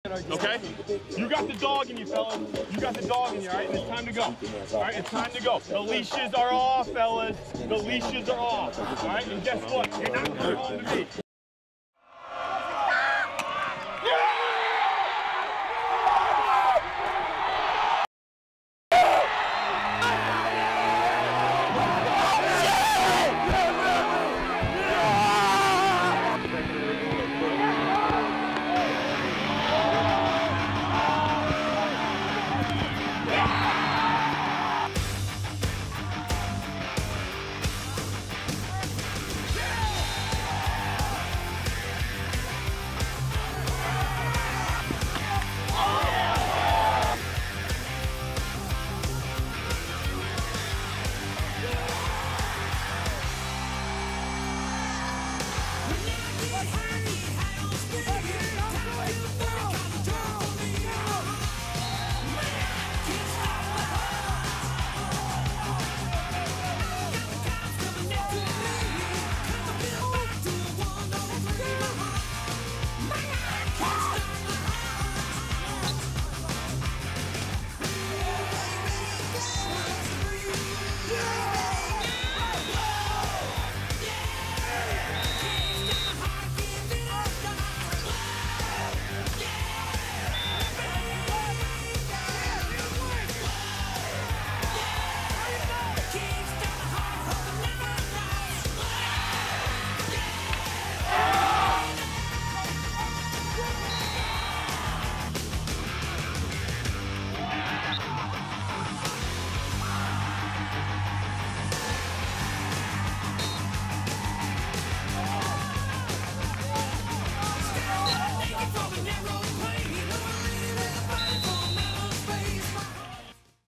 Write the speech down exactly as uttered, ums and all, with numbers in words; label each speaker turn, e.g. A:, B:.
A: Okay? You got the dog in you, fellas. You got the dog in you, all right? And it's time to go. All right, it's time to go. The leashes are off, fellas. The leashes are off. All right, and guess what? You're not coming home to me.